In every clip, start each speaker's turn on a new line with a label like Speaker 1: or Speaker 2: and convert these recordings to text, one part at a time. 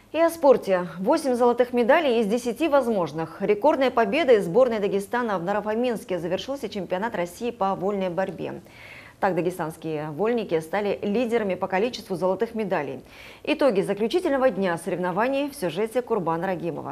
Speaker 1: И о спорте. 8 золотых медалей из 10 возможных. Рекордной победой сборной Дагестана в Наро-Фоминске завершился чемпионат России по вольной борьбе. Так дагестанские вольники стали лидерами по количеству золотых медалей. Итоги заключительного дня соревнований в сюжете Курбана Рагимова.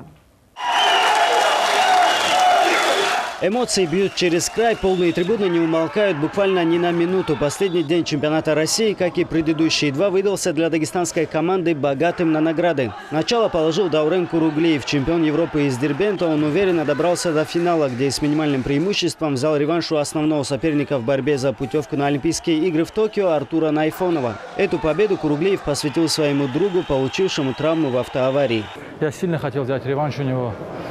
Speaker 2: Эмоции бьют через край, полные трибуны не умолкают буквально ни на минуту. Последний день чемпионата России, как и предыдущие два, выдался для дагестанской команды богатым на награды. Начало положил Даурен Куруглиев, чемпион Европы из Дербента. Он уверенно добрался до финала, где с минимальным преимуществом взял реванш у основного соперника в борьбе за путевку на Олимпийские игры в Токио Артура Найфонова. Эту победу Куруглиев посвятил своему другу, получившему травму в автоаварии.
Speaker 3: Я сильно хотел взять реванш у него.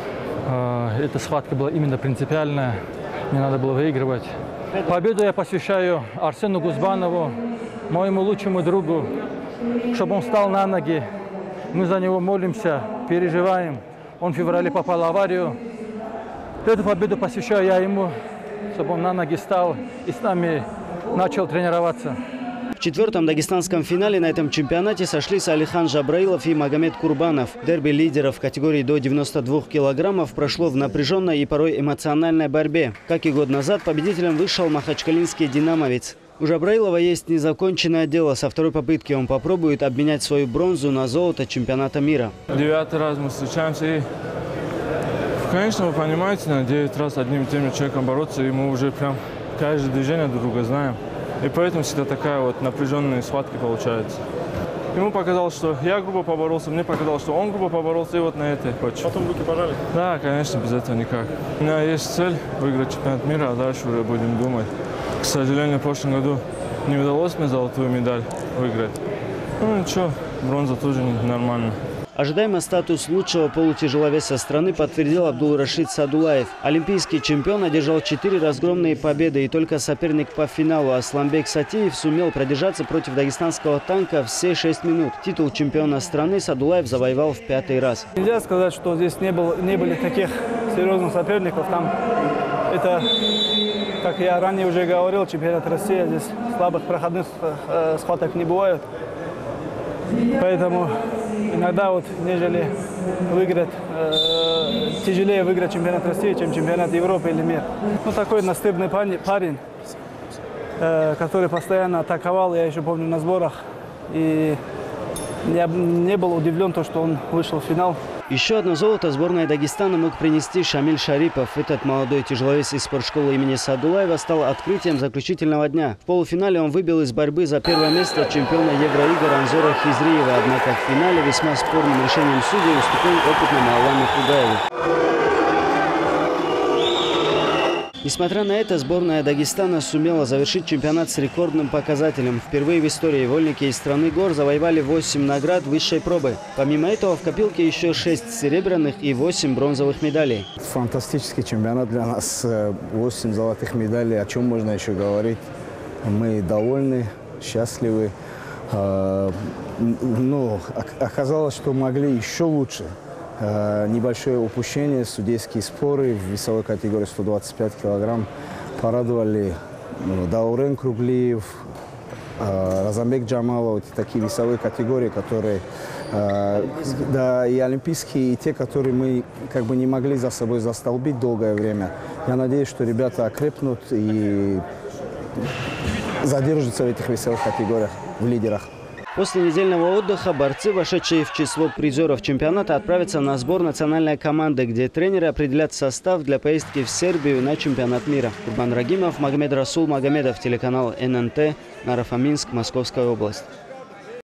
Speaker 3: Эта схватка была именно принципиальная, не надо было выигрывать. Победу я посвящаю Арсену Гузбанову, моему лучшему другу, чтобы он встал на ноги. Мы за него молимся, переживаем. Он в феврале попал в аварию. Эту победу посвящаю я ему, чтобы он на ноги встал и с нами начал тренироваться.
Speaker 2: В четвертом дагестанском финале на этом чемпионате сошлись Алихан Жабраилов и Магомед Курбанов. Дерби лидеров в категории до 92 килограммов прошло в напряженной и порой эмоциональной борьбе. Как и год назад, победителем вышел махачкалинский «Динамовец». У Жабраилова есть незаконченное дело. Со второй попытки он попробует обменять свою бронзу на золото чемпионата мира.
Speaker 4: 9-й раз мы встречаемся и, конечно, вы понимаете, на 9 раз одним и тем же человеком бороться, и мы уже прям каждое движение друг друга знаем. И поэтому всегда такая вот напряженная схватка получается. Ему показалось, что я грубо поборолся, мне показалось, что он грубо поборолся, и вот на этой почве.
Speaker 5: Потом руки пожали?
Speaker 4: Да, конечно, без этого никак. У меня есть цель выиграть чемпионат мира, а дальше уже будем думать. К сожалению, в прошлом году не удалось мне золотую медаль выиграть. Ну ничего, бронза тоже нормально.
Speaker 2: Ожидаемо статус лучшего полутяжеловеса страны подтвердил Абдул-Рашид Садулаев. Олимпийский чемпион одержал 4 разгромные победы, и только соперник по финалу Асланбек Сатиев сумел продержаться против дагестанского танка все 6 минут. Титул чемпиона страны Садулаев завоевал в 5-й раз.
Speaker 5: Нельзя сказать, что здесь не были таких серьезных соперников. Там это, как я ранее уже говорил, чемпионат России, здесь слабых проходных схваток не бывает. Поэтому иногда вот, нежели выиграть, тяжелее выиграть чемпионат России, чем чемпионат Европы или мира. Ну, такой настырный парень, который постоянно атаковал, я еще помню, на сборах. И я не был удивлен, что он вышел в финал.
Speaker 2: Еще одно золото сборная Дагестана мог принести Шамиль Шарипов. Этот молодой тяжеловес из спортшколы имени Садулаева стал открытием заключительного дня. В полуфинале он выбил из борьбы за первое место чемпиона Евроигр Анзора Хизриева. Однако в финале весьма спорным решением судей уступил опытному Алану Хугаеву. Несмотря на это, сборная Дагестана сумела завершить чемпионат с рекордным показателем. Впервые в истории вольники из страны гор завоевали 8 наград высшей пробы. Помимо этого, в копилке еще 6 серебряных и 8 бронзовых медалей.
Speaker 6: Фантастический чемпионат для нас. 8 золотых медалей. О чем можно еще говорить? Мы довольны, счастливы. Но оказалось, что могли еще лучше. Небольшое упущение, судейские споры в весовой категории 125 килограмм порадовали Даурен Куруглиев, Разамбек Джамалов. Это такие весовые категории, которые, да, и олимпийские, и те, которые мы как бы не могли за собой застолбить долгое время. Я надеюсь, что ребята окрепнут и задержатся в этих весовых категориях, в лидерах.
Speaker 2: После недельного отдыха борцы, вошедшие в число призеров чемпионата, отправятся на сбор национальной команды, где тренеры определят состав для поездки в Сербию на чемпионат мира. Курбан Рагимов, Магомед Расул Магомедов, телеканал ННТ, Наро-Фоминск, Московская область.